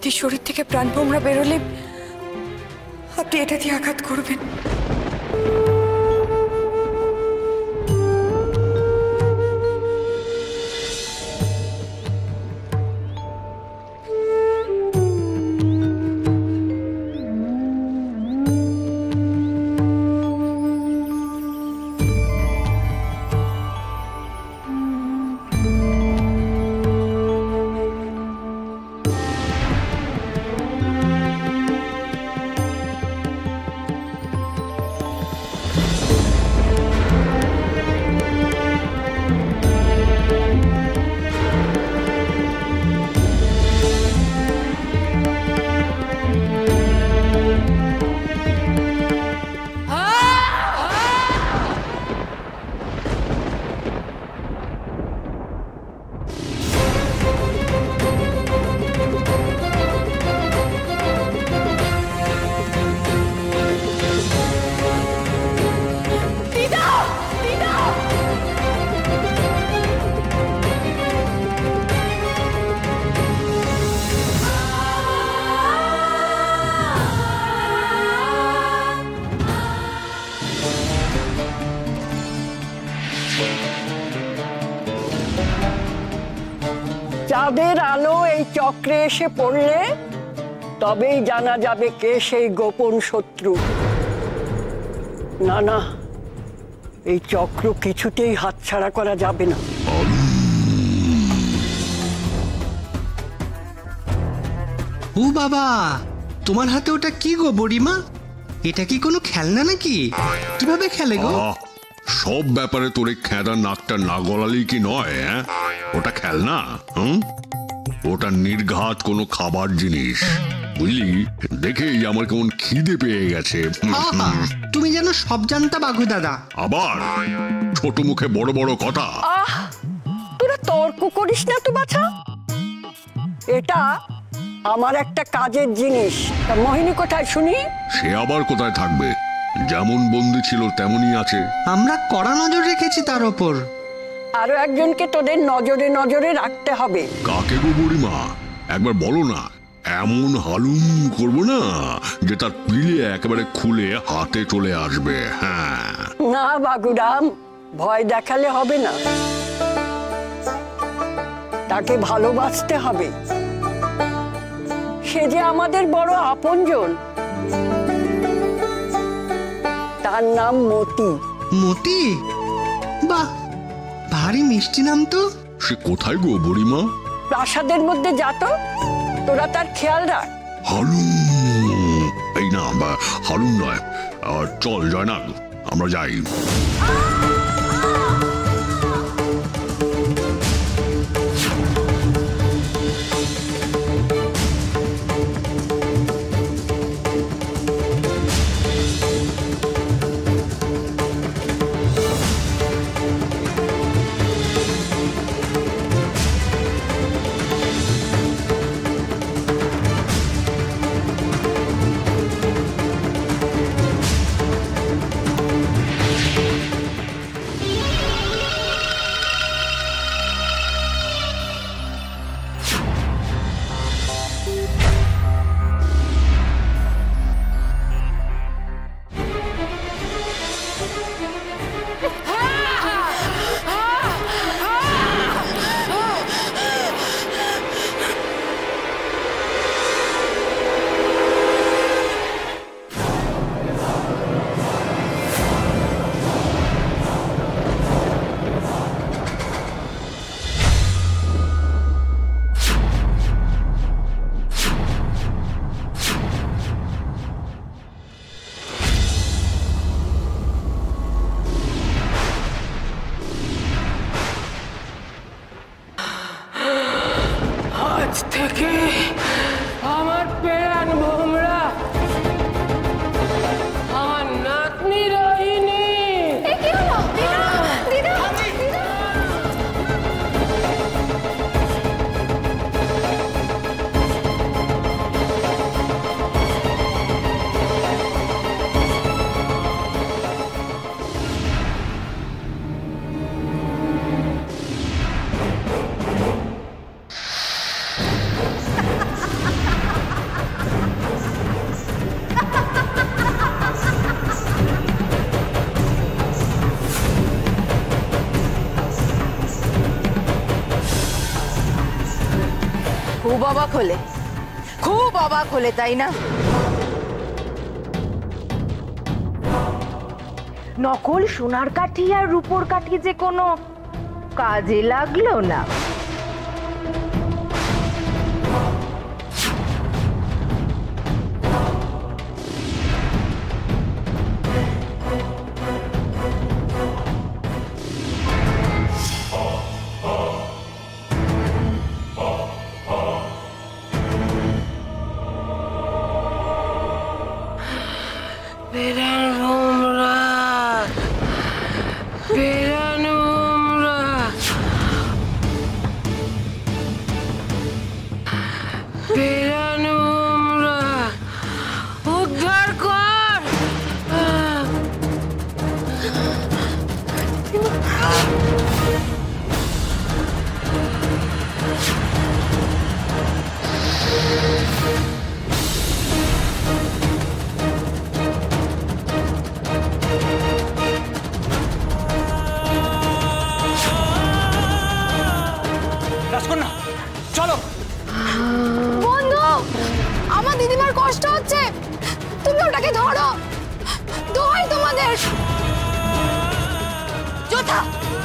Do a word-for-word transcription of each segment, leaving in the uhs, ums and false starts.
দিদির শরীর থেকে প্রাণ ভোমরা বেরোলে আপনি এটা দিয়ে আঘাত করবেন। চাঁদের আলো এই চক্রে এসে পড়লে তবেই জানা যাবে কে সেই গোপন শত্রু। না না, এই চক্র কিছুতেই হাতছাড়া করা যাবে না। ও বাবা, তোমার হাতে ওটা কি গো বুড়িমা? এটা কি কোনো খেলনা নাকি? কিভাবে খেলে গো? সব ব্যাপারে তোর এই খেদা নাকটা না গলালেই কি নয়? হ্যাঁ, ওটা খেলনা? হুম, ওটা নির্ঘাত কোনো খাবার জিনিস, বুঝলি? দেখেই আমার কেমন খিদে পেয়ে গেছে। তুমি যেন সব জানতা বাঘু দাদা। আবার ছোট মুখে বড় বড় কথা। আহ, তোরা তর্ক করিস না তো বাছা। এটা আমার একটা কাজের জিনিস। তা মোহিনী কোথায় শুনি? সে আবার কোথায় থাকবে? যেমন বন্দী ছিল তেমনই আছে। আমরা কড়া নজর রেখেছি তার ওপর। আরো একজনকে তোদের নজরে নজরে রাখতে হবে। কাকে গো বুড়িমা, একবার বলো না। এমন হালুম করবো না যে তার পিলে একেবারে খুলে হাতে চলে আসবে। হ্যাঁ না বাগুরাম, ভয় দেখালে হবে না, তাকে ভালোবাসতে হবে। সে যে আমাদের বড় আপনজন। তার নাম মতি। মতি? বাহ, ভারী মিষ্টি নাম তো। সে কোথায় গো বুড়িমা? প্রাসাদের মধ্যে যা তো, তোরা তার খেয়াল রাখ। হালুম, এই না হালুম নয়, চল জয়নাল আমরা যাই। থেকে আমার প্রাণ ভোমরা, আমার নাতনি রহিনী। কি হলো দিদা? দিদা খুব অবাক হলে, খুব অবাক হলে তাই না? নকল সোনার কাঠি আর রূপোর কাঠি যে কোনো কাজে লাগলো না। পেরান ভোমরা, পেরান ভোমরা, পেরান ভোমরা, উদ্ধার কর। রাজকন্যা চলো। বন্ধু, আমার দিদিমার কষ্ট হচ্ছে, তুমি ওটাকে ধরো, দোহাই তোমাদের। যোদ্ধা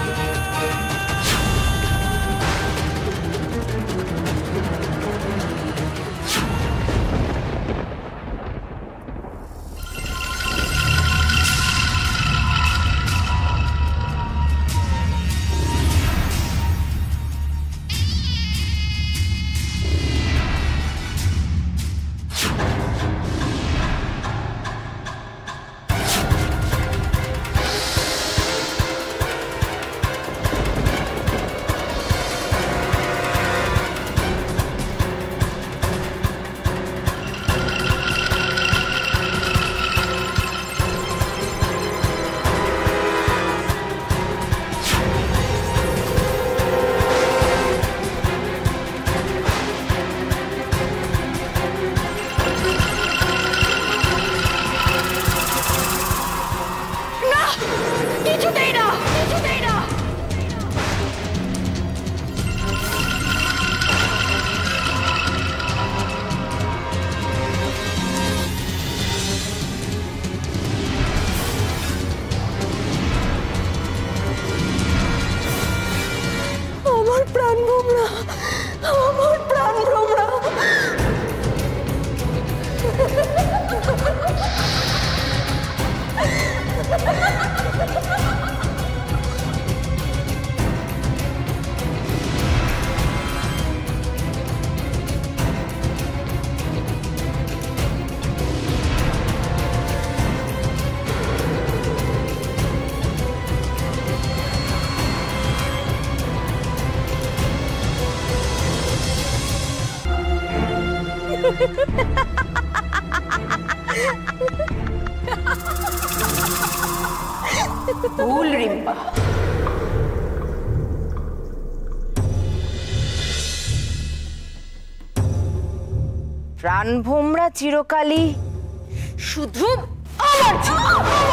ভুল রিম্পা, প্রাণভোমরা চিরকালই শুধু আমার ছিল।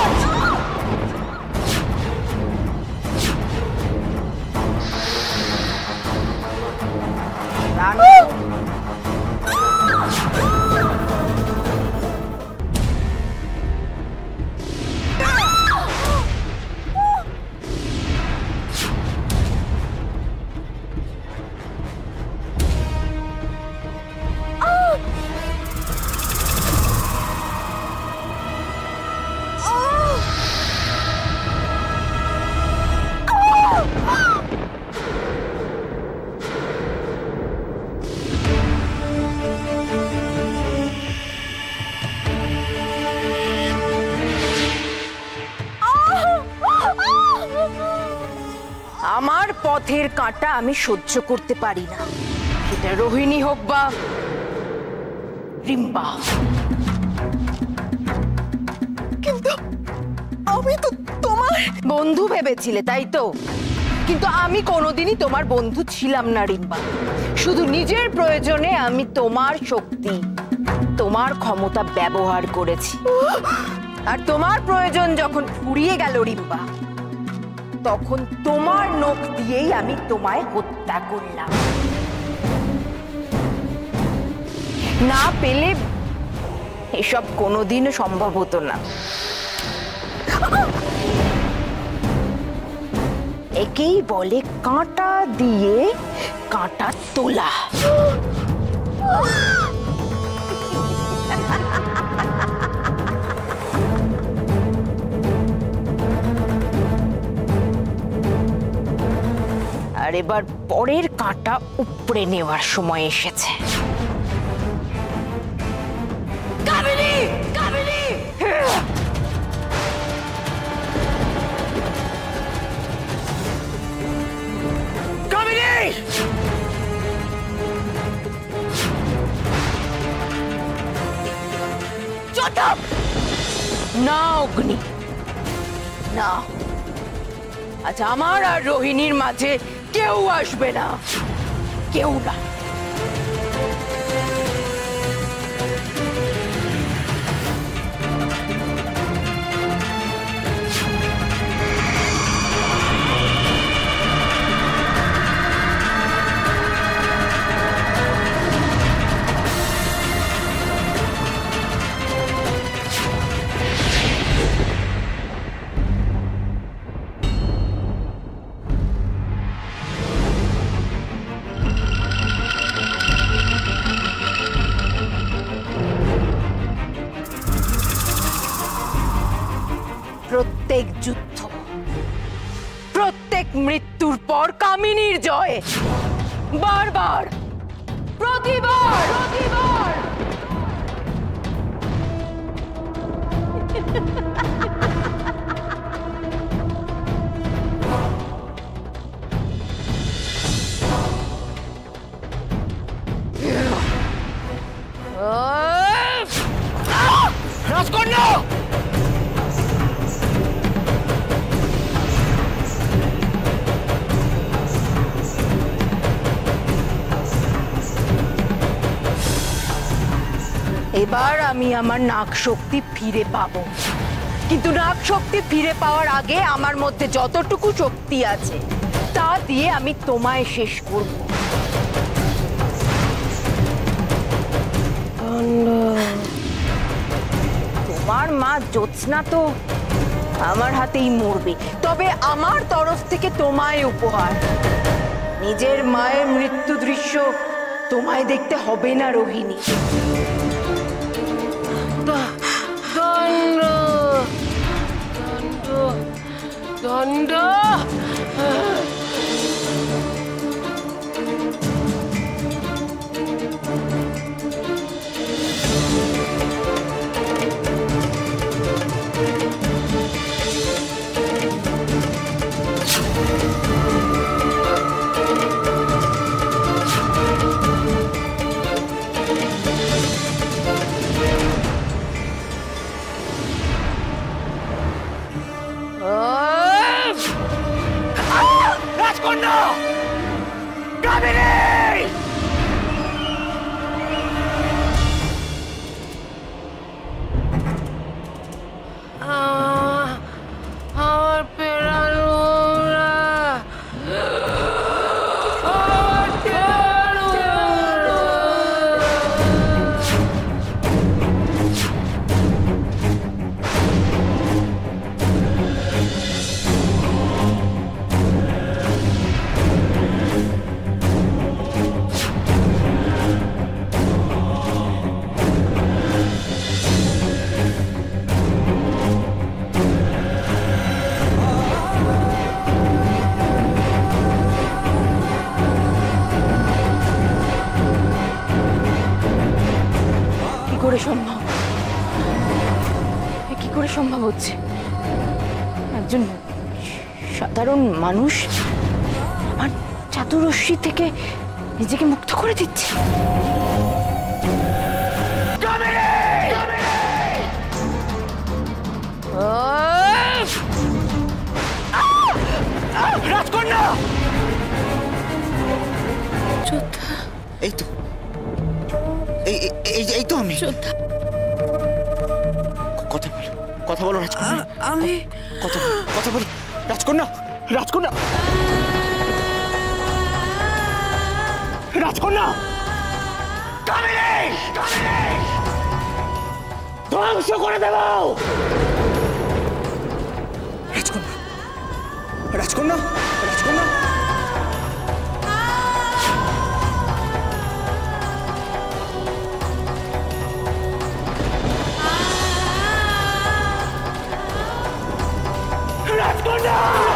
আমার পথের কাঁটা আমি সহ্য করতে পারি না, সেটা রোহিণী হোক বা রিম্পা। কিন্তু আমি তো তোমার বন্ধু ভেবেছিলে তাই তো? কিন্তু আমি কোনোদিনই তোমার বন্ধু ছিলাম না রিম্পা। শুধু নিজের প্রয়োজনে আমি তোমার শক্তি, তোমার ক্ষমতা ব্যবহার করেছি। আর তোমার প্রয়োজন যখন ফুরিয়ে গেল রিম্পা, তখন তোমার নখ দিয়েই আমি তোমায় হত্যা করলাম। না পেলে এসব কোনোদিনও সম্ভব হতো না। একেই বলে কাঁটা দিয়ে কাঁটা তোলা। আর এবার পরের কাঁটা উপড়ে নেওয়ার সময় এসেছে। কামিনী, কামিনী! কামিনী! চুপ! না অগ্নি, না, আজ আমার আর রোহিণীর মাঝে কেউ আসবে না, কেউ না। প্রত্যেক যুদ্ধ, প্রত্যেক মৃত্যুর পর কামিনীর জয়, বারবার, প্রতিবার, প্রতিবার। রাজকন্যা! এবার আমি আমার নাক শক্তি ফিরে পাবো, কিন্তু নাক শক্তি ফিরে পাওয়ার আগে আমার মধ্যে যতটুকু শক্তি আছে তা দিয়ে আমি তোমায় শেষ করব। তোমার মা জ্যোৎস্না তো আমার হাতেই মরবে, তবে আমার তরফ থেকে তোমায় উপহার। নিজের মায়ের মৃত্যু দৃশ্য তোমায় দেখতে হবে না রোহিণী। দণ্ড, দণ্ড, দণ্ড। রাজকন্যা! কামিনী! আমার পেরানো করে সম্ভব? কি করে সম্ভব হচ্ছে? একজন সাধারণ মানুষ আমার চাতুরস্যি থেকে নিজেকে মুক্ত করে দিচ্ছে। রাজকন্যা! যোদ্ধা, এই তো এই এই এই তো আমি। যোদ্ধা, কথা বলো, কথা বলো রাজকন্যা। আমি কথা বলো, কথা বলো রাজকন্যা, রাজকন্যা, রাজকন্যা! ধ্বংস করে দেব। রাজকন্যা রাজকন্যা রাজকন্যা রাজকন্যা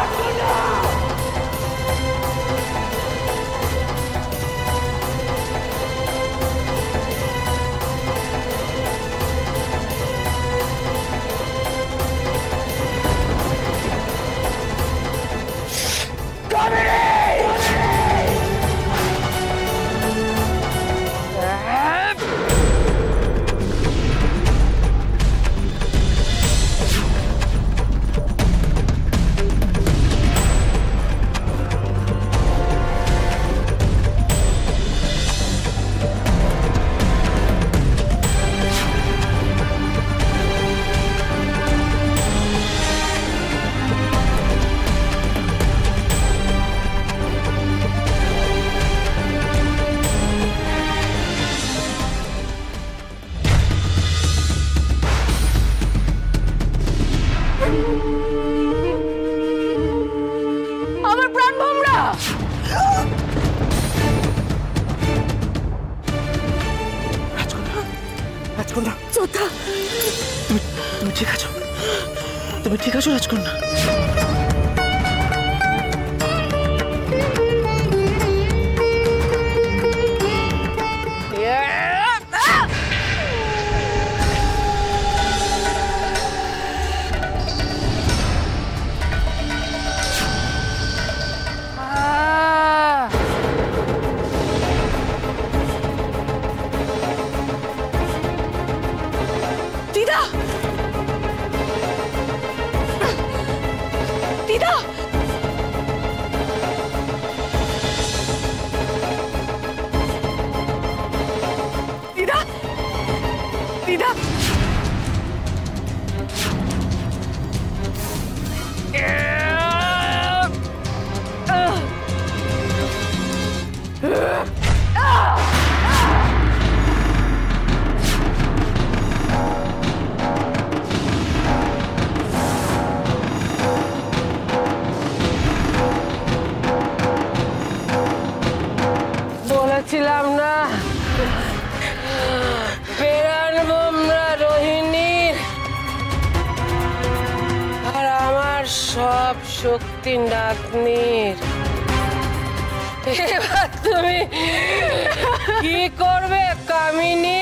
আমার প্রাণ ভোমরা। রাজকন্যা যোদ্ধা, তুমি তুমি ঠিক আছো? তুমি ঠিক আছো রাজকন্যা? দিদা দিদা দিদা দিদা বলেছিলাম না পেরান বোমরা রোহিণীর আর আমার সব শক্তি নাতনির। এবার তুমি কি করবে কামিনী?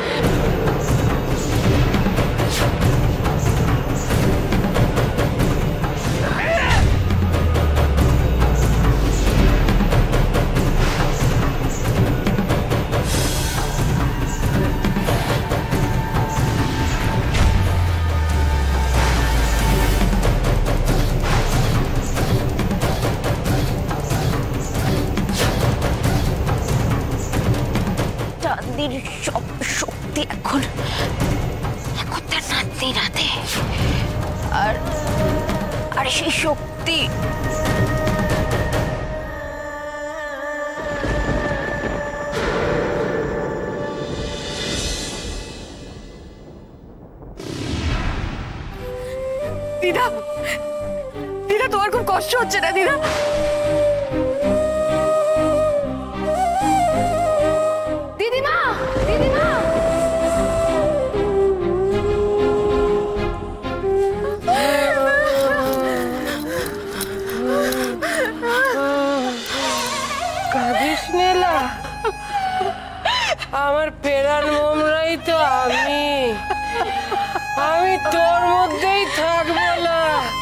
চাঁদির সব শক্তি এখন এখন তার নাতনির হাতে। আর আর সেই শক্তি দিদা দিদা তোমার খুব কষ্ট হচ্ছে না দিদা? দিদিমা দিদিমা কাঁদিস নীলা, আমার পেরান বোমরাই তো আমি। আমি তোর মধ্যেই থাকবো না।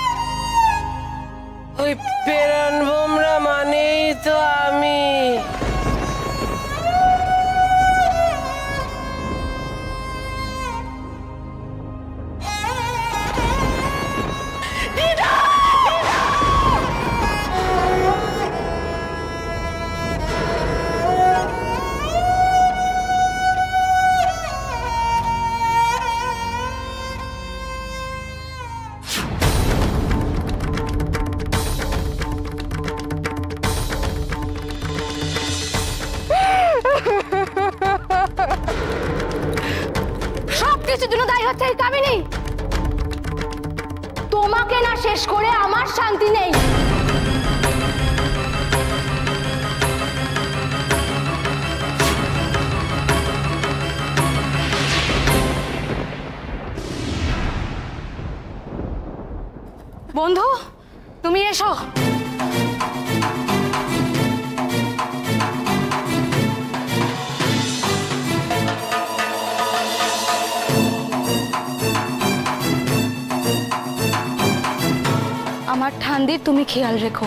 ওই পেরান বোমরা মানেই তো আমি। কিছুর জন্য দায়ী হচ্ছে এই কামিনী। তোমাকে না শেষ করে আমার শান্তি নেই। বন্ধু, তুমি এসো। আমার ঠান্দির তুমি খেয়াল রেখো।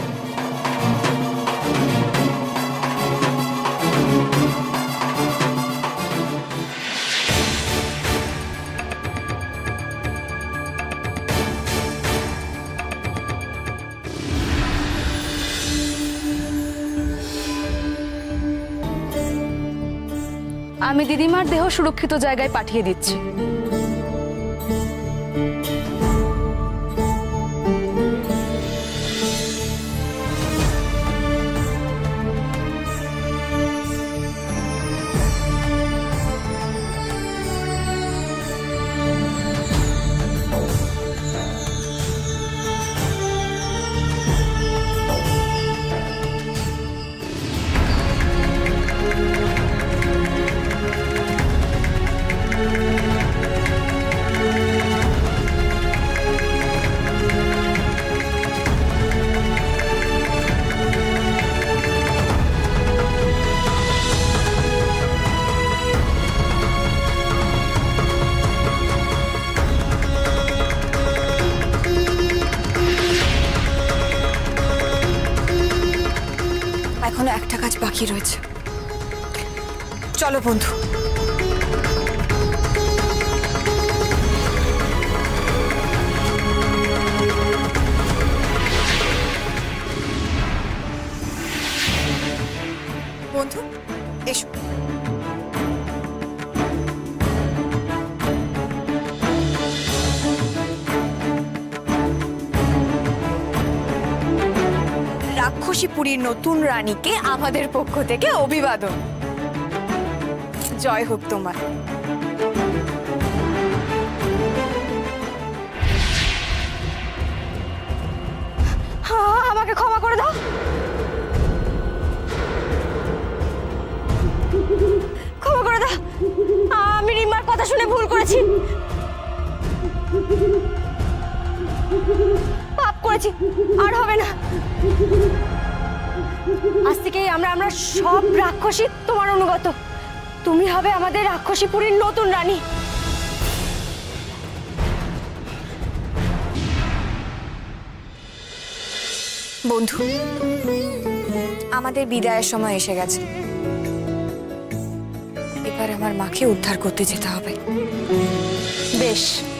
আমি দিদিমার দেহ সুরক্ষিত জায়গায় পাঠিয়ে দিচ্ছি। এখনো একটা কাজ বাকি রয়েছে। চলো বন্ধু। বন্ধু এসো। রাক্ষসীপুরীর নতুন রানীকে আমাদের পক্ষ থেকে অভিবাদন। জয় হোক তোমার। হ্যাঁ, আমাকে ক্ষমা করে দাও। ক্ষমা করে দাও, আমি রিমার কথা শুনে ভুল করেছি, পাপ করেছি, আর হবে না। আজ থেকে আমরা আমরা সব রাক্ষসী তোমার অনুগত। তুমি হবে আমাদের রাক্ষসীপুরীর নতুন রানী। বন্ধু, আমাদের বিদায়ের সময় এসে গেছে। এবার আমার মাকে উদ্ধার করতে যেতে হবে। বেশ,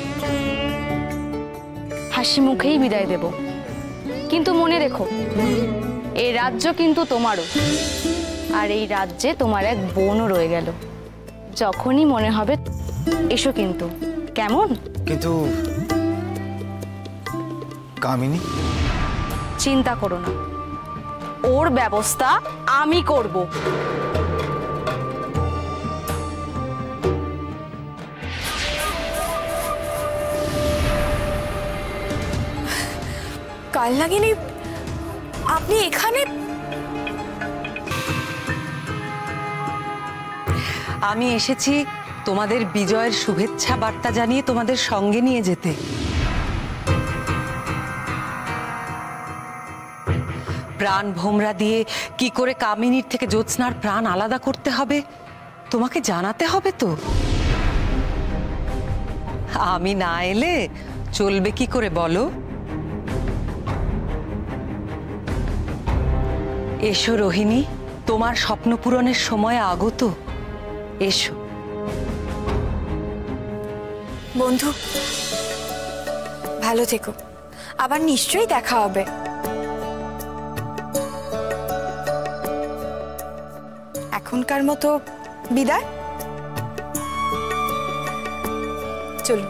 হাসি মুখেই বিদায় দেব, কিন্তু মনে রেখো এই রাজ্য কিন্তু তোমারও, আর এই রাজ্যে তোমার এক বোনও রয়ে গেল। যখনই মনে হবে এসো কিন্তু, কেমন? কিন্তু কামিনী? চিন্তা করো না, ওর ব্যবস্থা আমি করব। কাল নাগিনী, আপনি এখানে? আমি এসেছি তোমাদের বিজয়ের শুভেচ্ছা বার্তা জানিয়ে তোমাদের সঙ্গে নিয়ে যেতে। প্রাণ ভোমরা দিয়ে কি করে কামিনীর থেকে জ্যোৎস্নার প্রাণ আলাদা করতে হবে তোমাকে জানাতে হবে তো। আমি না এলে চলবে কি করে বলো? এসো রোহিণী, তোমার স্বপ্ন পূরণের সময় আগত। এসো। বন্ধু, ভালো থেকো, আবার নিশ্চয়ই দেখা হবে। এখনকার মতো বিদায়। চলুন।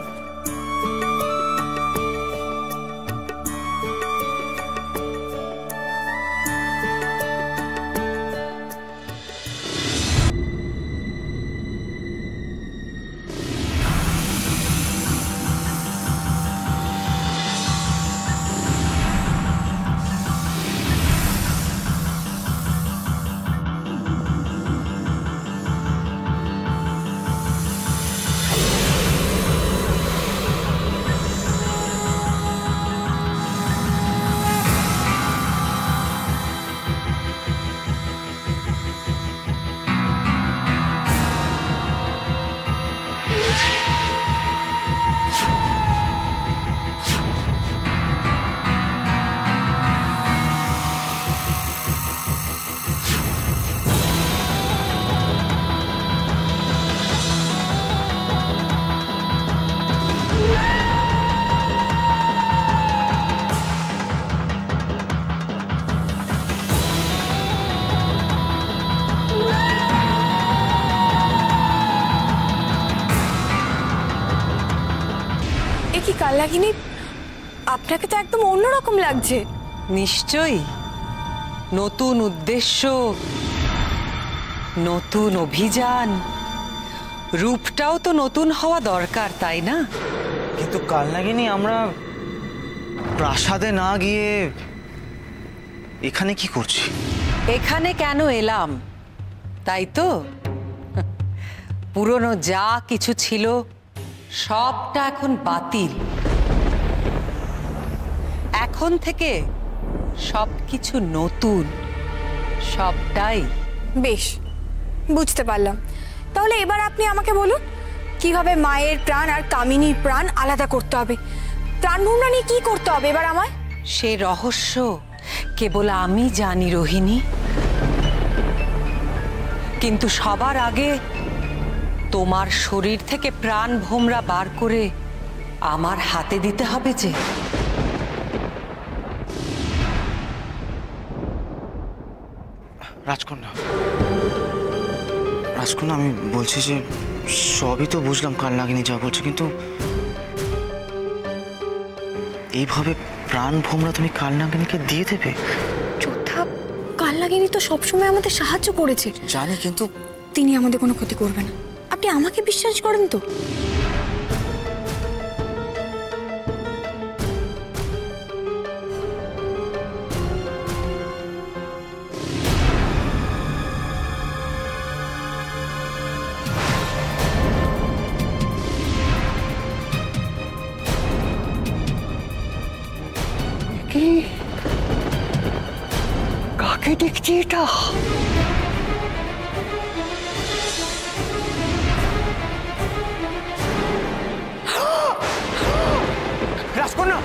কালনাগিনী, আপনাকে তো একদম অন্যরকম লাগছে। নিশ্চয়ই, নতুন উদ্দেশ্য, নতুন অভিযান, রূপটাও তো নতুন হওয়া দরকার, তাই না? কিন্তু কালনাগিনী, আমরা প্রাসাদে না গিয়ে এখানে কি করছি? এখানে কেন এলাম তাই তো? পুরনো যা কিছু ছিল সবটা এখন বাতিল। এখন থেকে সবকিছু নতুন, সবটাই। বেশ, বুঝতে পারলাম। তাহলে এবার আপনি আমাকে বলুন কিভাবে মায়ের প্রাণ আর কামিনীর প্রাণ আলাদা করতে হবে। প্রাণভোমরা নিয়ে কি করতে হবে এবার আমায়? সে রহস্য কেবল আমি জানি রোহিণী। কিন্তু সবার আগে তোমার শরীর থেকে প্রাণ ভোমরা বার করে আমার হাতে দিতে হবে যে। রাজকন্যা, রাজকন্যা, আমি বলছি যে সবই তো বুঝলাম কালনাগিনী যা বলছে, কিন্তু এইভাবে প্রাণ ভোমরা তুমি কালনাগিনীকে দিয়ে দেবে? যোদ্ধা, কালনাগিনী তো সবসময় আমাদের সাহায্য করেছে। জানি, কিন্তু তিনি আমাদের কোনো ক্ষতি করবে না। আপনি আমাকে বিশ্বাস করেন তো? কি, কাকে দেখছি এটা? রাজকন্যা,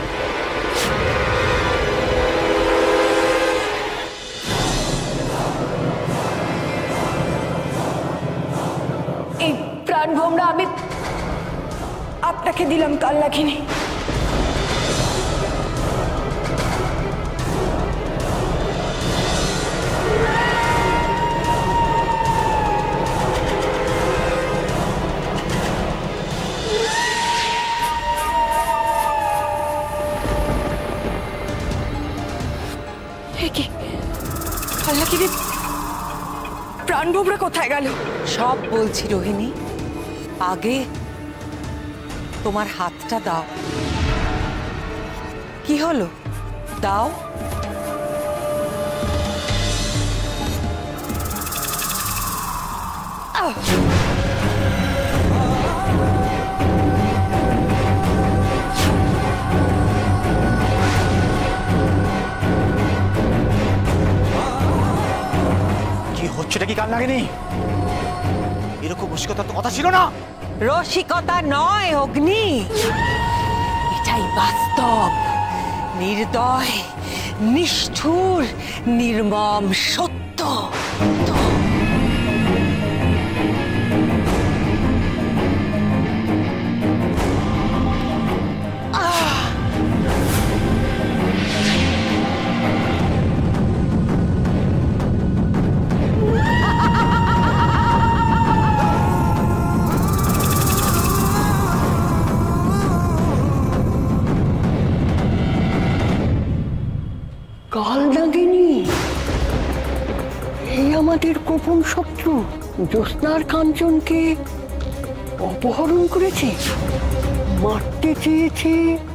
এই প্রাণভোমরা আমি আপনাকে দিলাম কালনাগিনী। কালনাগিনী, প্রাণভোমরা কোথায় গেল? সব বলছি রোহিণী, আগে তোমার হাতটা দাও। কি হলো, দাও। আহ! হচ্ছেটা কি কালনাগিনী? এরকম রসিকতার তো কথা ছিল না। রসিকতা নয় অগ্নি, এটাই বাস্তব, নির্দয়, নিষ্ঠুর, নির্মম সত্য। কালনাগিনী, এই আমাদের গোপন শত্রু জ্যোৎস্নার কাঞ্চনকে অপহরণ করেছে, মারতে চেয়েছে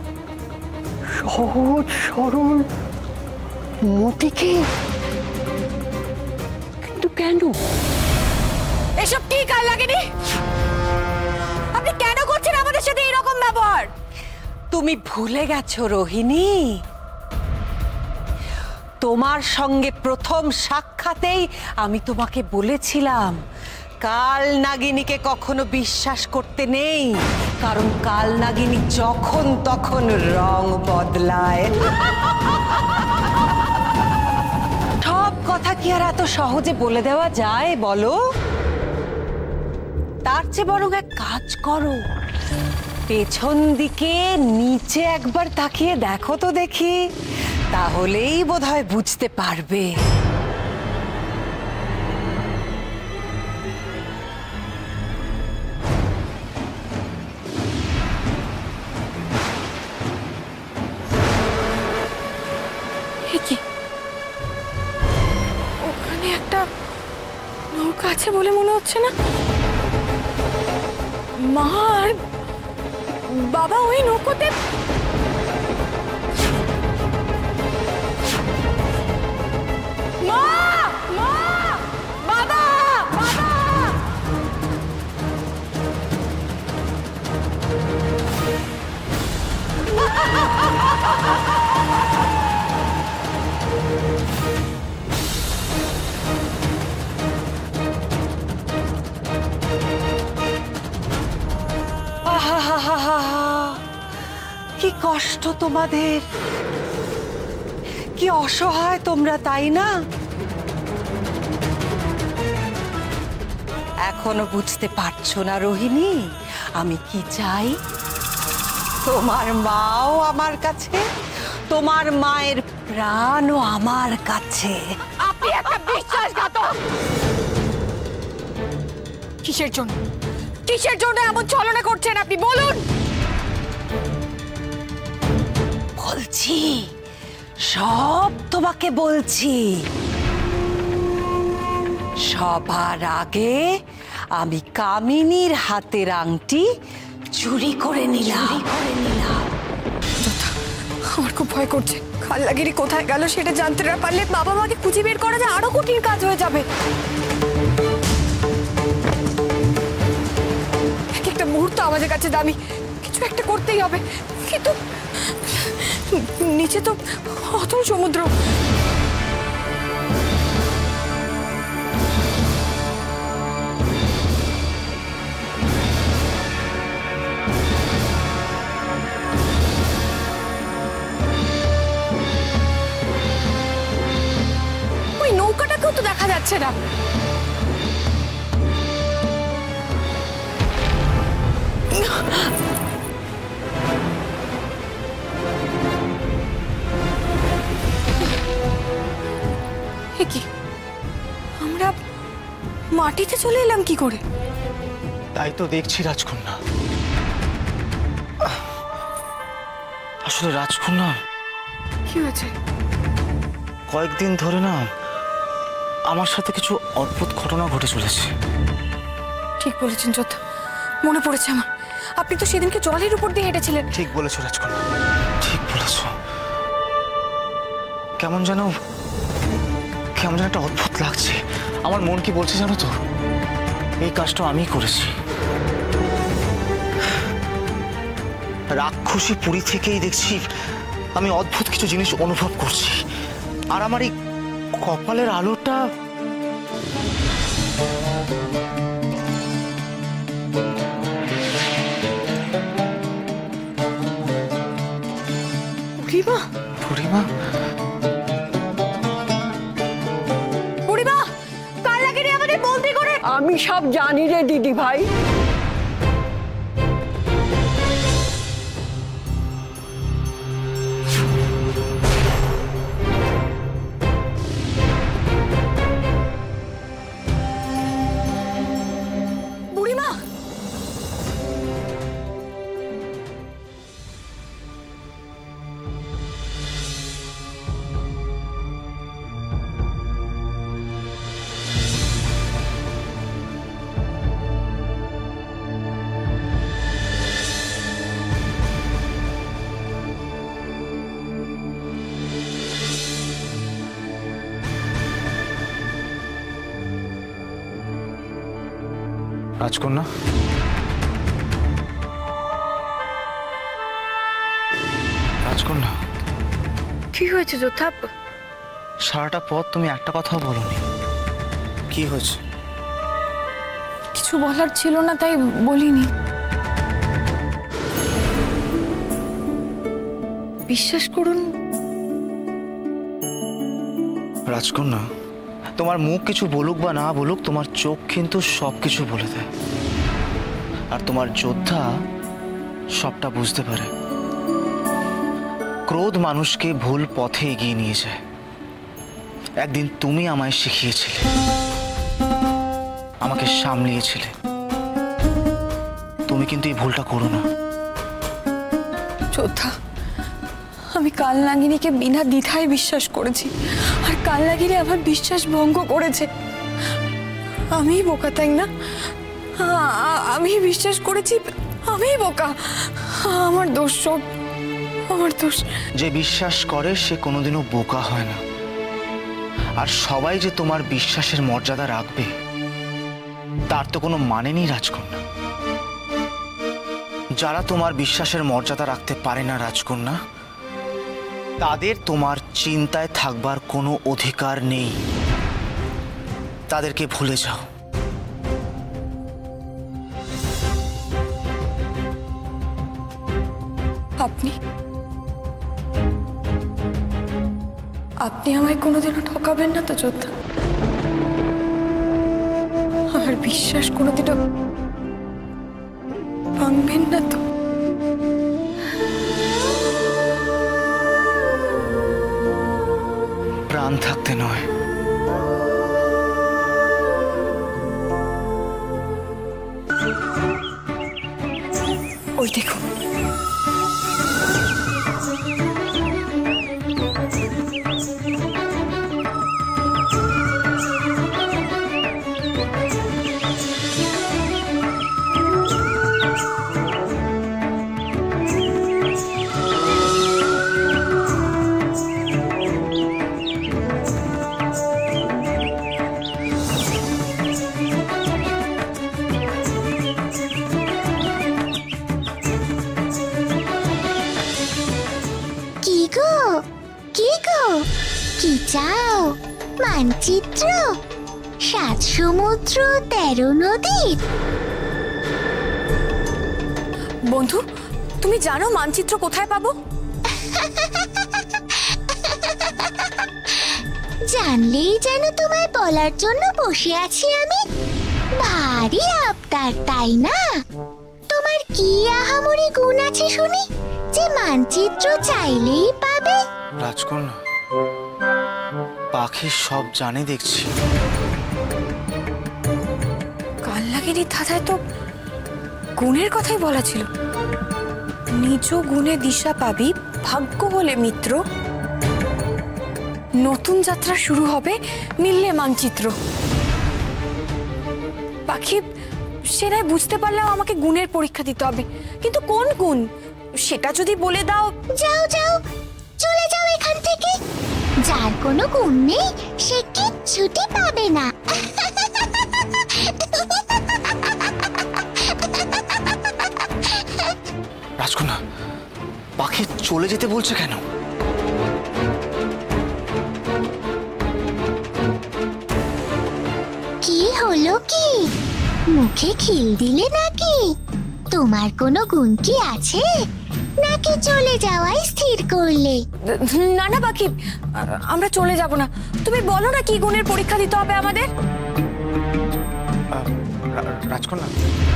সহজ সরল মতিকে। কিন্তু কেন? এসব কি কালনাগিনী? আপনি কেন করছেন আমাদের সাথে এরকম ব্যবহার? তুমি ভুলে গেছো রোহিণী, তোমার সঙ্গে প্রথম সাক্ষাতেই আমি তোমাকে বলেছিলাম কালনাগিনীকে কখনো বিশ্বাস করতে নেই, কারণ কালনাগিনী যখন তখন রং বদলায়। সব কথা কি আর এত সহজে বলে দেওয়া যায় বলো? তার চেয়ে বরং এক কাজ করো, পেছন দিকে নিচে একবার তাকিয়ে দেখো তো দেখি, তাহলেই বোধহয় বুঝতে পারবে। একটা নৌকা আছে বলে মনে হচ্ছে না। মা আর বাবা ওই নৌকোতে। মা মা বাবা বাবা আহাহাহাহা, কি কষ্ট তোমাদের, কি অসহায় তোমরা, তাই না? এখনো বুঝতে পারছো না রোহিণী আমি কি চাই? তোমার মাও আমার কাছে, তোমার মায়ের প্রাণও আমার কাছে। আপনি একটা বিশ্বাসঘাতক। কিসের জন্য কিসের জন্য এমন ছলনা করছেন আপনি বলুন? বলছি, সব তোমাকে বলছি। সবার আগে আমি কামিনীর হাতের আংটি চুরি করে নিলাম করে নিলাম আমার খুব ভয় করছে। খাল্লাগিরি কোথায় গেল সেটা জানতে না পারলে বাবা মাকে খুঁজে বের করা যায় আরো কঠিন কাজ হয়ে যাবে। এক একটা মুহূর্ত আমাদের কাছে দামি, কিছু একটা করতেই হবে। কিন্তু নিচে তো অতল সমুদ্র। ওই নৌকাটাকেও তো দেখা যাচ্ছে না। কি আমরা মাটিতে চলে এলাম কি করে? তাই তো দেখছি রাজকন্যা। আসলে রাজকন্যা কি হয়েছে? কয়েকদিন ধরে না আমার সাথে কিছু অদ্ভুত ঘটনা ঘটে চলেছে। ঠিক বলেছেন যোদ্ধা, মনে পড়েছে আমার। আপনি তো সেদিনকে জলের উপর দিয়ে হেঁটেছিলেন। ঠিক বলেছো রাজকন্যা, ঠিক বলেছো। কেমন যেন কেমন যেন একটা অদ্ভুত লাগছে। আমার মন কি বলছে জানো তো, এই কাজটা আমি করেছি। রাক্ষসী পুরী থেকেই দেখছি আমি অদ্ভুত কিছু জিনিস অনুভব করছি। আর আমার এই কপালের আলোটা বুড়িমা বুড়িমা বুড়িমা কাল্লাগিরি আমাদের বন্দি করে। আমি সব জানি রে দিদি ভাই। বুড়িমা রাজকন্যা, রাজকন্যা কি হয়েছে যোদ্ধা? সারাটা পথ তুমি একটা কথাও বলোনি। কি হয়েছে? কিছু বলার ছিল না তাই বলিনি। বিশ্বাস করুন রাজকন্যা, তোমার মুখ কিছু বলুক বা না বলুক, তোমার চোখ কিন্তু সবকিছু বলে দেয়। আর তোমার যোদ্ধা সবটা বুঝতে পারে। ক্রোধ মানুষকে ভুল পথে এগিয়ে নিয়ে যায়। একদিন তুমি আমায় শিখিয়েছিলে, আমাকে সামলিয়েছিলে। তুমি কিন্তু এই ভুলটা করো না। যোদ্ধা, আমি কালনাগিনীকে বিনা দ্বিধায় বিশ্বাস করেছি, আর কালনাগিনী আমার বিশ্বাস ভঙ্গ করেছে। আমি বোকা, তাই না? আমি বিশ্বাস করেছি, আমি বোকা। আমার দোষ, সব আমার দোষ। যে বিশ্বাস করে সে কোনোদিনও বোকা হয় না। আর সবাই যে তোমার বিশ্বাসের মর্যাদা রাখবে তার তো কোনো মানে নেই রাজকন্যা। যারা তোমার বিশ্বাসের মর্যাদা রাখতে পারে না রাজকন্যা, তাদের তোমার চিন্তায় থাকবার কোনো অধিকার নেই। তাদেরকে ভুলে যাও। আপনি আপনি আমায় কোনোদিনও ঠকাবেন না তো যোদ্ধা? আমার বিশ্বাস কোনোদিনও ভাঙবেন না তো? প্রাণ থাকতে নয়, ওই দেখো, কি চাও? মানচিত্র? সাত সমুদ্র তেরো নদীর? বন্ধু, তুমি জানো মানচিত্র কোথায় পাবো? জানলেই যেন তোমায় বলার জন্য বসে আছি আমি। ভারী আবদার, তাই না? তোমার কি আহামরি গুণ আছে শুনি যে মানচিত্র চাইলেই পাবে? রাজকন্যা, পাখি সব জানে দেখছি। কাল লাগেনি ধাঁধায় তো গুণের কথাই বলা ছিল। নিজ গুণে দিশা পাবি, ভাগ্য হলে মিত্র। নতুন যাত্রা শুরু হবে, মিললে মানচিত্র। পাখি, সেটাই বুঝতে পারলেও আমাকে গুণের পরীক্ষা দিতে হবে, কিন্তু কোন গুণ সেটা যদি বলে দাও। যাও যাও, চলে যাও এখান থেকে। যার কোনো গুণ নেই সে কিচ্ছুটি পাবে না। রাজকন্যা, পাখি চলে যেতে বলছে কেন? কি হলো কি? মুখে খিল দিলে নাকি? তোমার কোনো গুণ কি আছে নাকি চলে যাওয়াই স্থির করলে? না না পাখি, আমরা চলে যাব না। তুমি বলো না কি গুণের পরীক্ষা দিতে হবে আমাদের। রাজকন্যা,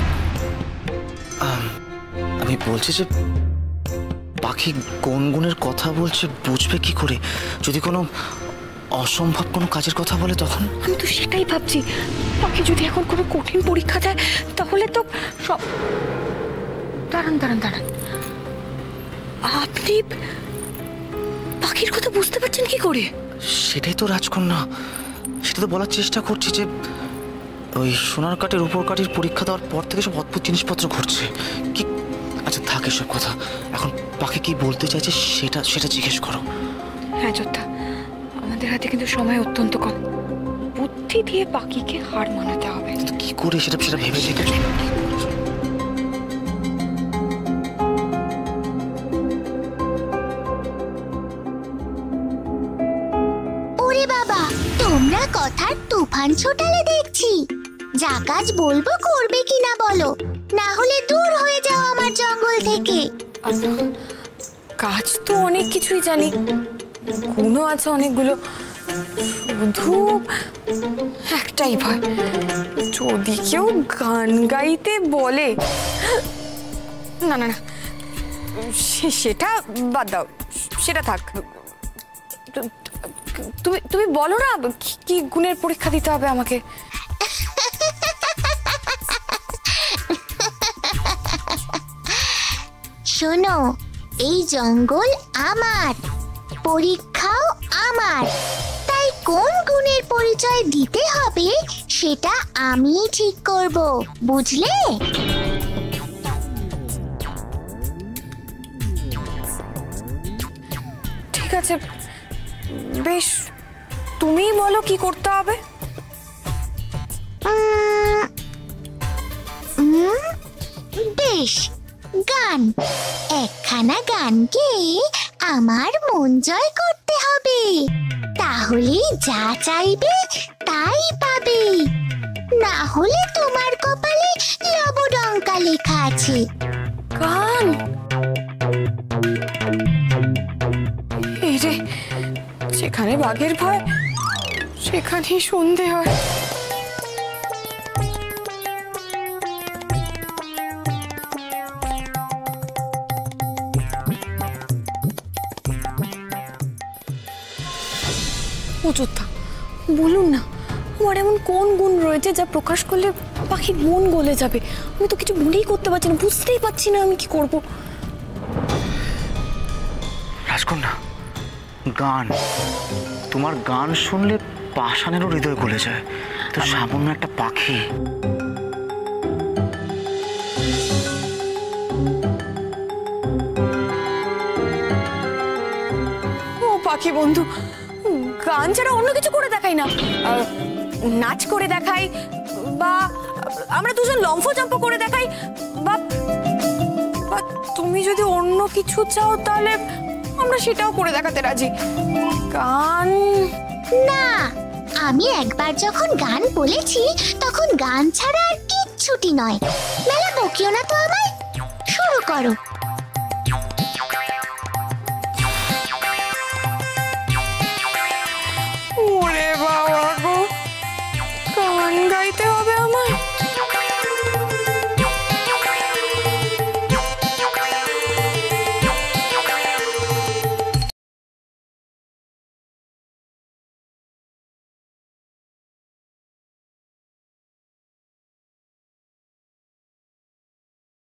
আমি বলছি যে পাখি কোন গুণের কথা বলছে বুঝবে কি করে? যদি কোনো অসম্ভব কোনো কাজের কথা বলে তখন? আমি তো সেটাই ভাবছি, পাখি যদি এখন কোনো কঠিন পরীক্ষা দেয় তাহলে তো সব। দাঁড়ান দাঁড়ান দাঁড়ান, আপনি পাখির কথা বুঝতে পারছেন কি করে? সেটাই তো রাজকন্যা, সেটা তো বলার চেষ্টা করছি যে ওই সোনার কাঠের উপর কাঠির পরীক্ষা দেওয়ার পর থেকে সব অদ্ভুত জিনিসপত্র ঘটছে। কি, আচ্ছা থাকে সব কথা, এখন পাখি কি বলতে চাইছে সেটা সেটা জিজ্ঞেস করো। হ্যাঁ যোদ্ধা, আমাদের হাতে কিন্তু সময় অত্যন্ত কম। বুদ্ধি দিয়ে পাখিকে হার মানাতে হবে। কি করে সেটা সেটা ভেবে দেখেছো? ওরে বাবা, তোমরা কথার তুফান ছোটালে দেখছি। যা কাজ বলবো করবে কিনা বলো, না হলে দূর হয়ে যাও আমার জঙ্গল থেকে। কাজ তো অনেক কিছুই জানি, গুণও আছে অনেকগুলো, শুধু একটাই ভয়, যদি কেউ গান গাইতে বলে। না না না, সেটা বাদ দাও, সেটা থাক। তুমি তুমি বলো না কি গুণের পরীক্ষা দিতে হবে আমাকে। শোনো, এই জঙ্গল আমার, পরীক্ষাও আমার, তাই কোন গুণের পরিচয় দিতে হবে সেটা আমি ঠিক করব, বুঝলে? ঠিক আছে, বেশ, তুমিই বলো কি করতে হবে। উম, উম, বেশ, গান। একখানা গান গেয়ে আমার মন জয় করতে হবে, তাহলে যা চাইবে তাই পাবে। না হলে তোমার কপালে লবডঙ্কা লেখা আছে। গান? এই রে, যেখানে বাঘের ভয় সেখানেই সন্ধে হয়। অযোধ্যা, বলুন না, আমার এমন কোন গুণ রয়েছে যা প্রকাশ করলে পাখির মন গলে যাবে? আমি তো কিছু মনেই করতে পারছি না, বুঝতেই পারছি না আমি কি করব। রাজকন্যা, গান। তোমার গান শুনলে পাষাণেরও হৃদয় গলে যায়। তো সামান্য একটা পাখি। ও পাখি বন্ধু, গান ছাড়া অন্য কিছু করে দেখাই না? আহ, নাচ করে দেখাই, বা আমরা দুজন লম্ফ জম্প করে দেখাই, বা বা তুমি যদি অন্য কিছু চাও তাহলে আমরা সেটাও করে দেখাতে রাজি। গান না, আমি একবার যখন গান বলেছি তখন গান ছাড়া আর কিচ্ছুটি নয়। মেলা বকিও না তো আমায়, শুরু করো। ওরে বাবা গো, গান গাইতে হবে আমার।